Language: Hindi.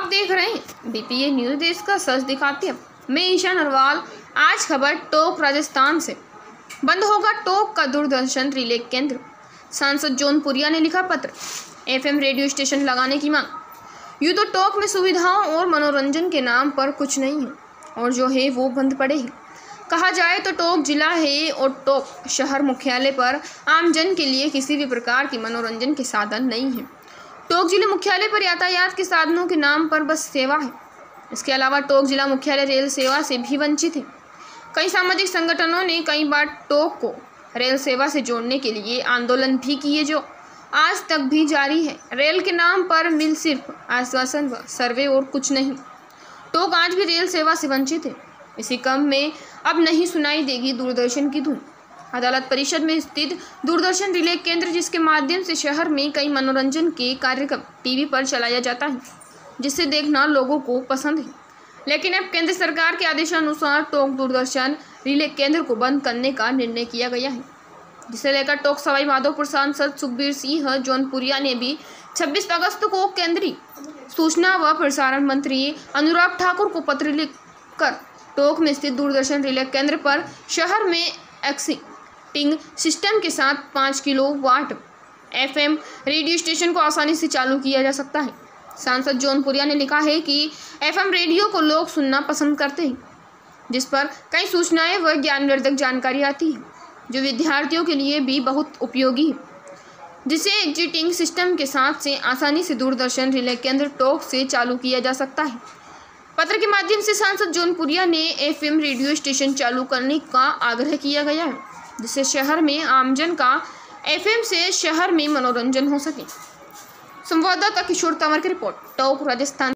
देख रहे हैं बीपीए न्यूज, देश का सच दिखाती है। मैं ईशा नरवाल। आज खबर टोंक राजस्थान से। बंद होगा टोंक का दूरदर्शन रिले केंद्र। सांसद जौनपुरिया ने लिखा पत्र, एफएम रेडियो स्टेशन लगाने की मांग। यूँ तो टोंक में सुविधाओं और मनोरंजन के नाम पर कुछ नहीं है, और जो है वो बंद पड़े हैं। कहा जाए तो टोंक जिला है और टोंक शहर मुख्यालय पर आमजन के लिए किसी भी प्रकार की मनोरंजन के साधन नहीं है। टोंक जिले मुख्यालय पर यातायात के साधनों के नाम पर बस सेवा है। इसके अलावा टोंक जिला मुख्यालय रेल सेवा से भी वंचित है। कई सामाजिक संगठनों ने कई बार टोंक को रेल सेवा से जोड़ने के लिए आंदोलन भी किए, जो आज तक भी जारी है। रेल के नाम पर मिल सिर्फ आश्वासन व सर्वे और कुछ नहीं। टोंक आज भी रेल सेवा से वंचित है। इसी क्रम में अब नहीं सुनाई देगी दूरदर्शन की धुन। अदालत परिषद में स्थित दूरदर्शन रिले केंद्र, जिसके माध्यम से शहर में कई मनोरंजन के कार्यक्रम टीवी पर चलाया जाता है, जिसे देखना लोगों को पसंद है। लेकिन अब केंद्र सरकार के आदेशानुसार टोंक दूरदर्शन रिले केंद्र को बंद करने का निर्णय किया गया है, जिसे लेकर टोंक सवाई माधोपुर सांसद सुखबीर सिंह जौनपुरिया ने भी 26 अगस्त को केंद्रीय सूचना व प्रसारण मंत्री अनुराग ठाकुर को पत्र लिखकर टोंक में स्थित दूरदर्शन रिले केंद्र पर शहर में एक्सिटिंग सिस्टम के साथ 5 किलोवाट एफएम रेडियो स्टेशन को आसानी से चालू किया जा सकता है। सांसद जौनपुरिया ने लिखा है कि एफएम रेडियो को लोग सुनना पसंद करते हैं, जिस पर कई सूचनाएं व ज्ञानवर्धक जानकारी आती है, जो विद्यार्थियों के लिए भी बहुत उपयोगी है, जिसे एक्जिटिंग सिस्टम के साथ से आसानी से दूरदर्शन रिले केंद्र टोंक से चालू किया जा सकता है। पत्र के माध्यम से सांसद जौनपुरिया ने एफएम रेडियो स्टेशन चालू करने का आग्रह किया गया है, जिससे शहर में आमजन का एफएम से शहर में मनोरंजन हो सके। संवाददाता किशोर तंवर की रिपोर्ट, टोंक राजस्थान।